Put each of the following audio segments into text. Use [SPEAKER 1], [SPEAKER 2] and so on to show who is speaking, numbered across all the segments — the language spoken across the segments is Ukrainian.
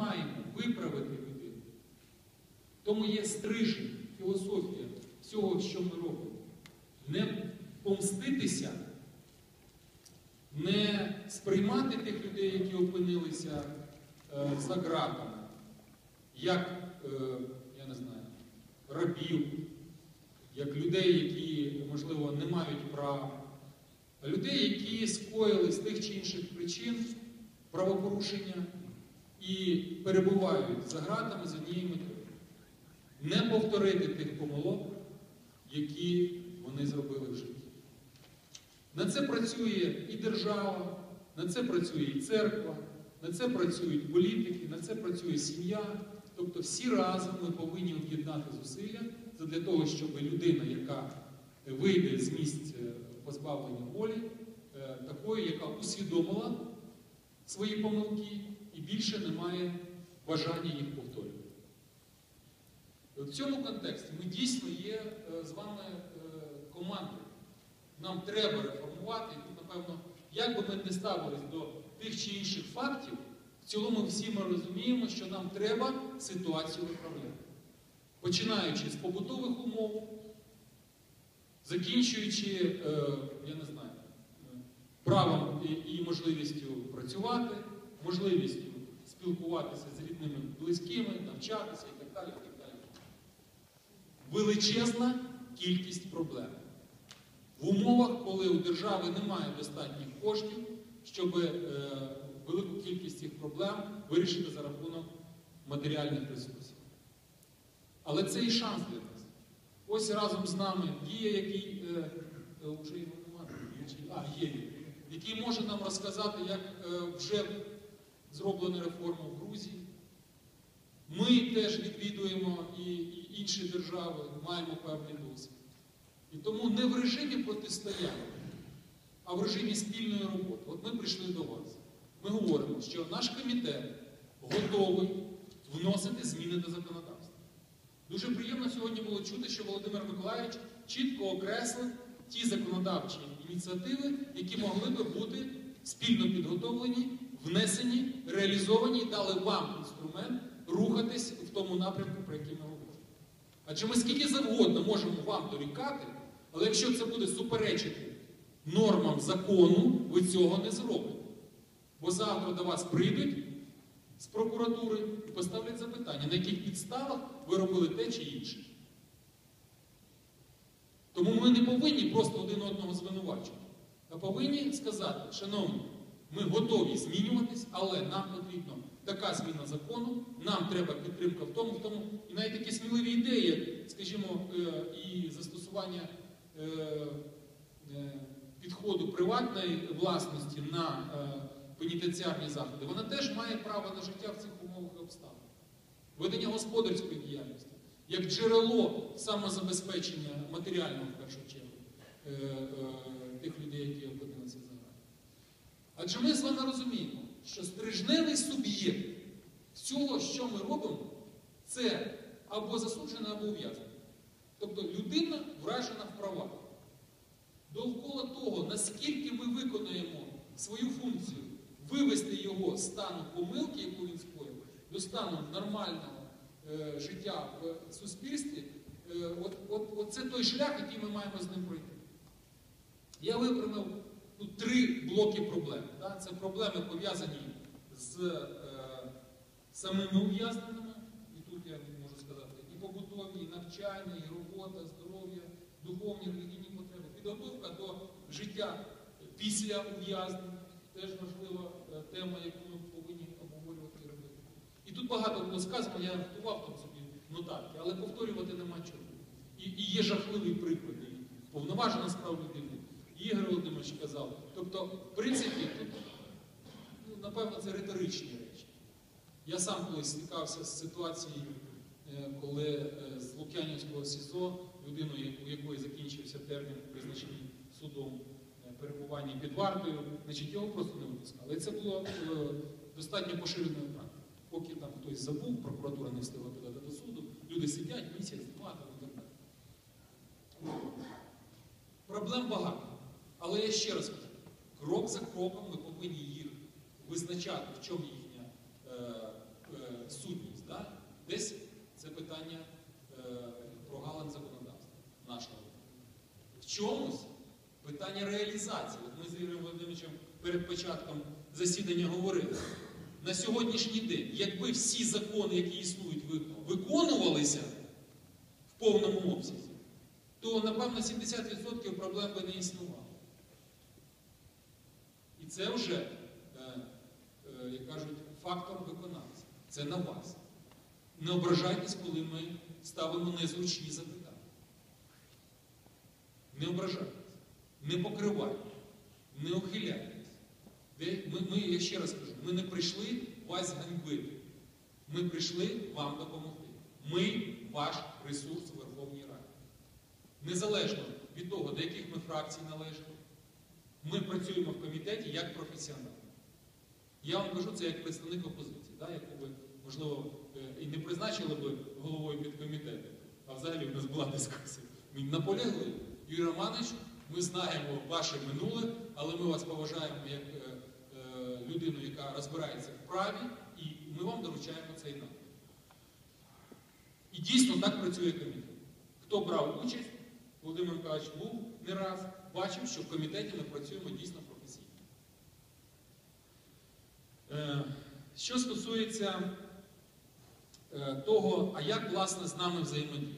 [SPEAKER 1] маємо виправити людину. Тому є стрижень, філософія всього, що ми робимо. Не помститися, не сприймати тих людей, які опинилися за ґратами, як, я не знаю, рабів, як людей, які, можливо, не мають права, а людей, які скоїли з тих чи інших причин правопорушення і перебувають за ґратами з однією метою. Не повторити тих помилок, які вони зробили в житті. На це працює і держава, на це працює і церква, на це працюють політики, на це працює сім'я. Тобто всі разом ми повинні об'єднати зусилля для того, щоб людина, яка вийде з місць позбавлення волі, такою, яка усвідомила свої помилки і більше не має бажання їх повторювати. В цьому контексті ми дійсно є з вами командою. Нам треба реформувати, і тут, напевно, як би ми не ставились до тих чи інших фактів, в цілому всі ми розуміємо, що нам треба ситуацію виправляти. Починаючи з побутових умов, закінчуючи, я не знаю, правом і можливістю працювати, можливістю спілкуватися з рідними, близькими, навчатися і так далі, і так далі. Величезна кількість проблем. В умовах, коли у держави немає достатніх коштів, щоб велику кількість цих проблем вирішити за рахунок матеріальних ресурсів. Але це і шанс для нас. Ось разом з нами Гія, який, вже його немає, який може нам розказати, як вже зроблена реформа в Грузії. Ми теж відвідуємо і інші держави, маємо певний досвід. І тому не в режимі протистояння, а в режимі спільної роботи. От ми прийшли до вас. Ми говоримо, що наш комітет готовий вносити зміни до законодавства. Дуже приємно сьогодні було чути, що Володимир Миколайович чітко окреслив ті законодавчі ініціативи, які могли би бути спільно підготовлені, внесені, реалізовані і дали вам інструмент рухатись в тому напрямку, про який ми говоримо. Адже ми скільки завгодно можемо вам дорікати, але якщо це буде суперечити нормам закону, ви цього не зробите. Бо завтра до вас прийдуть з прокуратури і поставлять запитання, на яких підставах ви робили те чи інше. Тому ми не повинні просто один одного звинувачувати, а повинні сказати, шановні, ми готові змінюватись, але нам потрібна така зміна закону, нам треба підтримка в тому, і навіть такі сміливі ідеї, скажімо, і застосування підходу приватної власності на пенітенціарні заходи, вона теж має право на життя в цих умовах і обставинах. Ведення господарської діяльності, як джерело самозабезпечення матеріального, в першу чергу, тих людей, які опинилися за грати. Адже ми з вами розуміємо, що стрижневий суб'єкт всього, що ми робимо, це або засуджений, або ув'язнений. Тобто людина вражена в правах. Довкола того, наскільки ми виконуємо свою функцію, вивести його з стану помилки, яку він скоїв, до стану нормального життя в суспільстві, це той шлях, який ми маємо з ним пройти. Я вибрав три блоки проблем. Це проблеми, пов'язані з самими ув'язненими, і тут я можу сказати, і побутові, і навчання, і робота, здоров'я, духовні, релігійні потреби, підготовка до життя після ув'язнення, теж важлива тема, яку ми повинні обговорювати і робити. І тут багато було сказано, я готував там собі нотатки, але повторювати нема чого. І є жахливі приклади. Повноважена справа людини. Ігор Володимирович казав. Тобто, в принципі, тут, напевно, це риторичні речі. Я сам колись стикався з ситуацією, коли з Лук'янівського СІЗО, людиною, у якої закінчився термін, призначений судом перебування під вартою, його просто не випускали. І це було достатньо поширеною практикою. Поки там хтось забув, прокуратура не встигла подати до суду, люди сидять місяць, два, там і так далі. Проблем багато. Але я ще раз кажу, крок за кроком ми повинні їх визначати, в чому їхня сутність. Да? Десь це питання прогалин законодавства нашого. В чомусь питання реалізації. От ми з Ігорем Володимировичем перед початком засідання говорили. На сьогоднішній день, якби всі закони, які існують, виконувалися в повному обсязі, то, напевно, 70% проблем би не існувало. І це вже, як кажуть, фактор виконавця. Це на вас. Не ображайтесь, коли ми ставимо незручні запитання. Не ображайтесь, не покривайте, не ухиляйтесь. Я ще раз кажу, ми не прийшли вас ганьбити. Ми прийшли вам допомогти. Ми ваш ресурс у Верховній Раді. Незалежно від того, до яких ми фракцій належимо, ми працюємо в комітеті як професіонали. Я вам кажу це як представник опозиції, яку ви, можливо, і не призначили би головою підкомітету, а взагалі в нас була дискусія. Ми наполягли. Юрій Романович, ми знаємо ваше минуле, але ми вас поважаємо як людину, яка розбирається в праві, і ми вам доручаємо цей напрямок. І дійсно так працює комітет. Хто брав участь, Володимир Миколаївич був не раз, бачив, що в комітеті ми працюємо дійсно професійно. Що стосується того, а як, власне, з нами взаємодіяти?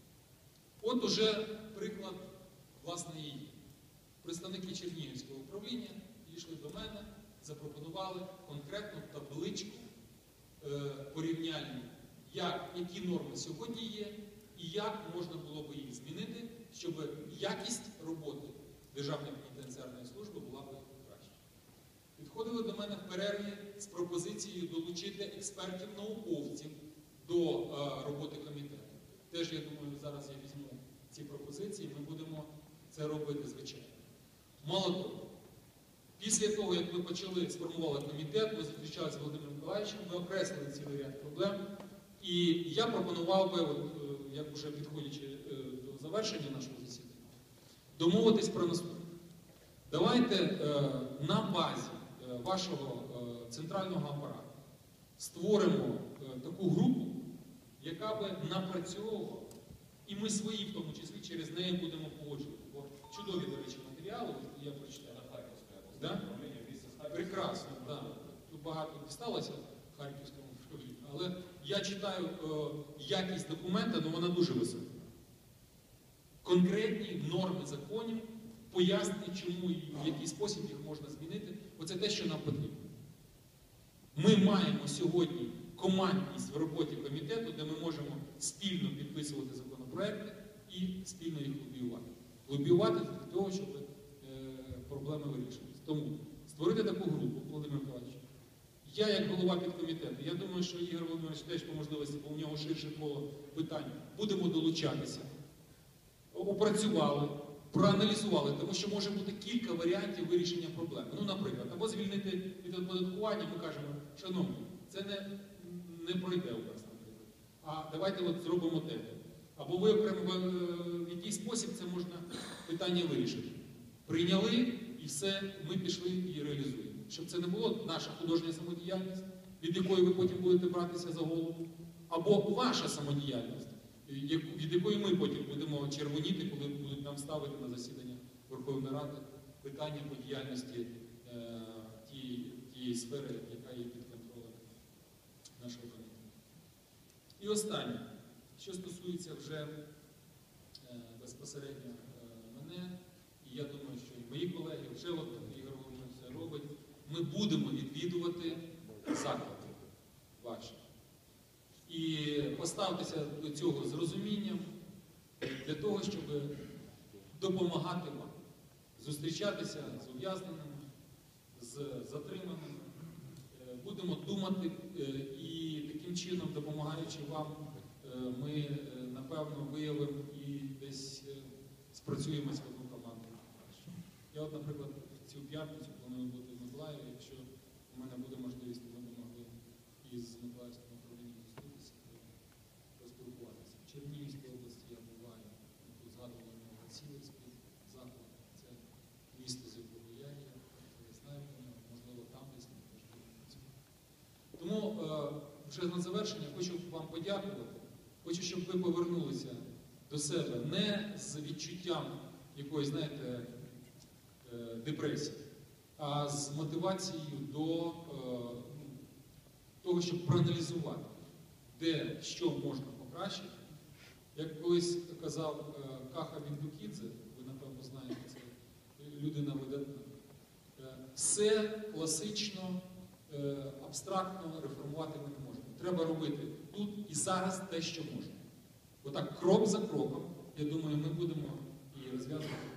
[SPEAKER 1] От уже приклад, власне, і представники Чернігівського управління підійшли до мене, запропонували конкретну табличку порівняльну, які норми сьогодні є, і як можна було б їх змінити, щоб якість роботи Державної пенітенціарної служби була б краща. Підходили до мене в перерві з пропозицією долучити експертів-науковців до роботи комітету. Теж, я думаю, зараз я візьму ці пропозиції, ми будемо це робити, звичайно. Мало того, після того, як ми сформували комітет, ми зустрічалися з Володимиром Миколаївичем, ми окреслили цілий ряд проблем, і я пропонував би, як вже підходячи до завершення нашого засідання, домовитись про наступне. Давайте на базі вашого центрального апарату створимо таку групу, яка би напрацьовувала, і ми свої, в тому числі, через неї будемо погоджувати. Бо чудові, до речі, матеріали, я прочитаю. Да? Прекрасно, да. Тут багато дісталося в Харківському школі, але я читаю якість документа, але вона дуже висока. Конкретні норми законів, пояснення, чому і в який спосіб їх можна змінити. Оце те, що нам потрібно. Ми маємо сьогодні командність в роботі комітету, де ми можемо спільно підписувати законопроекти і спільно їх лобіювати. Лобіювати для того, щоб проблеми вирішилися. Тому створити таку групу, Володимир Миколаївич. Я, як голова підкомітету, я думаю, що Ігор Володимирович теж по можливості, бо у нього ширше коло питань, будемо долучатися. Опрацювали, проаналізували, тому що може бути кілька варіантів вирішення проблеми. Ну, наприклад, або звільнити від оподаткування, ми кажемо, шановні, це не пройде у вас, наприклад. А давайте зробимо те. Або ви окремо в який спосіб це можна питання вирішити. Прийняли і все, ми пішли і реалізуємо. Щоб це не було наша художня самодіяльність, від якої ви потім будете братися за голову, або ваша самодіяльність, від якої ми потім будемо червоніти, коли будуть нам ставити на засідання Верховної Ради питання по діяльності тієї сфери, яка є під контролем нашого комітету. І останнє, що стосується вже безпосередньо мене, і я думаю, що і мої колеги, вже Ігор Володимирович це робить, ми будемо відвідувати заклади ваші. І поставтеся до цього з розумінням для того, щоб допомагати вам, зустрічатися з ув'язненими, з затриманими. Будемо думати і таким чином, допомагаючи вам, ми, напевно, виявимо і десь спрацюємося в одну команду. Я от, наприклад, цю п'ятницю планую бути в Миколаєві. Якщо у мене буде можливість, то ми могли із Миколаївським управлінням зустрітися, поспілкуватися. В Чернігівській області я буваю, тут згадували Васильівський заклад, це місто, з якого я знаю, можливо, там десь ми теж будемо працювати. Тому вже на завершення хочу вам подякувати. Хочу, щоб ви повернулися до себе не з відчуттям якоїсь, знаєте, депресії, а з мотивацією до того, щоб проаналізувати, де, що можна покращити. Як колись казав Каха Віндукідзе, ви, напевно, знаєте, це людина видатна, все класично, абстрактно реформувати ми не можемо. Треба робити тут і зараз те, що можна. Отак, крок за кроком, я думаю, ми будемо і розв'язувати.